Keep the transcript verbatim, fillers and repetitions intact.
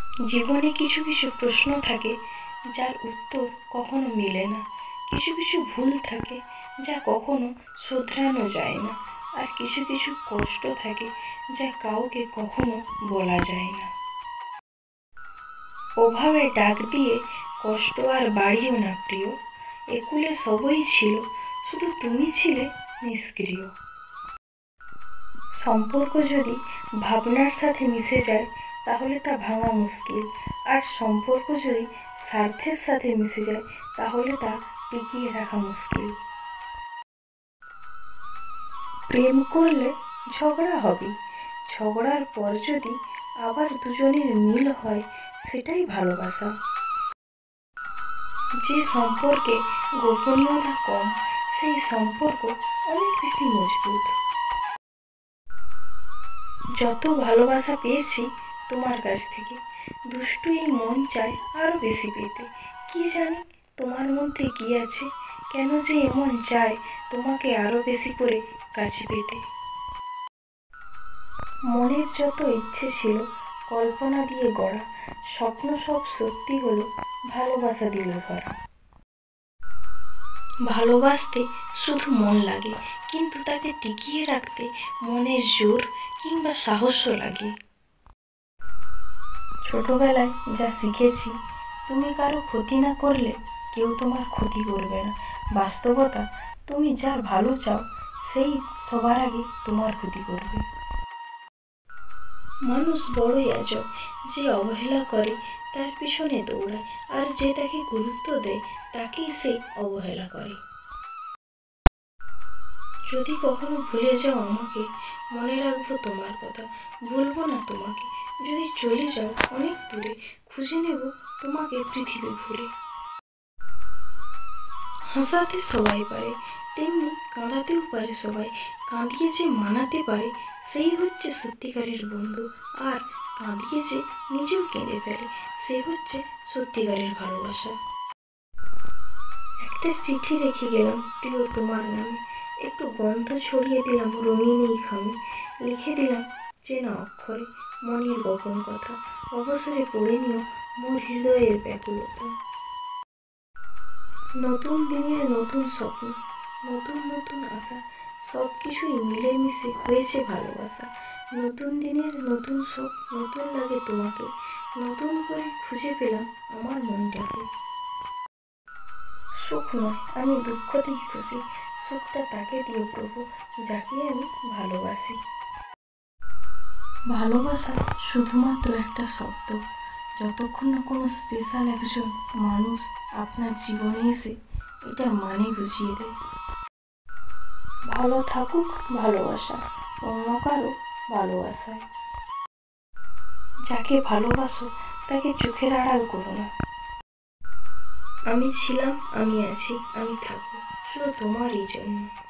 জীবনে কিছু কিছু প্রশ্ন থাকে যার উত্তর কখনো মেলে না, কিছু কিছু ভুল থাকে যা কখনো শোধরানো যায় না, আর কিছু কিছু কষ্ট থাকে যা কাউকে কখনো বলা যায় না। ওভাবে ডাক দিয়ে কষ্ট আর বাড়িও না প্রিয়, একুলে সবই ছিল, শুধু তুমি ছিলে নিষ্ক্রিয়। সম্পর্ক যদি ভাবনার সাথে মিশে যায় তাহলে তা ভাঙা মুশকিল, আর সম্পর্ক যদি স্বার্থের সাথে মিশে যায় তাহলে তা টিকিয়ে রাখা মুশকিল। প্রেম করলে ঝগড়া হবে, ঝগড়ার পর যদি আবার দুজনের মিল হয় সেটাই ভালোবাসা। যে সম্পর্কে গোপনীয়তা কম সেই সম্পর্ক অনেক বেশি মজবুত। যত ভালোবাসা পেয়েছি তোমার কাছ থেকে, দুষ্টু এই মন চায় আরও বেশি পেতে। কি জানি তোমার মধ্যে কি আছে, কেন যে এমন চায় তোমাকে আরও বেশি করে কাছে পেতে। মনের যত ইচ্ছে ছিল কল্পনা দিয়ে গড়া, স্বপ্ন সব সত্যি হলো ভালোবাসা দিল ধরা। ভালোবাসতে শুধু মন লাগে, কিন্তু তাকে টিকিয়ে রাখতে মনের জোর কিংবা সাহসও লাগে। ছোটবেলায় যা শিখেছি, তুমি কারো ক্ষতি না করলে কেউ তোমার ক্ষতি করবে না। বাস্তবতা, তুমি যার ভালো চাও সেই সবার আগে তোমার ক্ষতি করবে। মানুষ বড়ই আজব, যে অবহেলা করে তার পিছনে দৌড়ায়, আর যে তাকে গুরুত্ব দেয় তাকেই সে অবহেলা করে। যদি কখনো ভুলে যাও আমাকে, মনে রাখবো তোমার কথা, ভুলবো না তোমাকে। যদি চলে যাও অনেক দূরে, খুঁজে নেব তোমাকে পৃথিবী ঘুরে। হাসাতে সবাই পারে, তেমনি কাঁদাতেও পারে সবাই। কাঁদিয়ে যে মানাতে পারে সেই হচ্ছে সত্যিকারের বন্ধু, আর কাঁদিয়ে যে নিজেও কেঁদে ফেলে সে হচ্ছে সত্যিকারের ভালোবাসা। একটা চিঠি রেখে গেলাম প্রিয় তোমার নামে, একটু গন্ধ ছড়িয়ে দিলাম রঙিন এই খামে। লিখে দিলাম চেনা অক্ষরে মনের গোপন কথা, অবসরে পড়ে নিও মোর হৃদয়ের ব্যাকুলতা। নতুন দিনের নতুন স্বপ্ন, নতুন নতুন আশা, সব কিছুই মিলেমিশে হয়েছে ভালোবাসা। নতুন দিনের নতুন সব, নতুন লাগে তোমাকে, নতুন করে খুঁজে পেলাম আমার মনটাকে। সুখ নয় আমি দুঃখতেই খুশি, সুখটা তাকে দিও প্রভু যাকে আমি ভালোবাসি। ভালোবাসা শুধুমাত্র একটা শব্দ, যতক্ষণ না কোনো স্পেশাল একজন মানুষ আপনার জীবনে এসে এটার মানে বুঝিয়ে দেয়। ভালো থাকুক ভালোবাসা অন্য কারো ভালোবাসায়। যাকে ভালোবাসো তাকে চোখের আড়াল করো না। আমি ছিলাম, আমি আছি, আমি থাকবো শুধু তোমারই জন্য।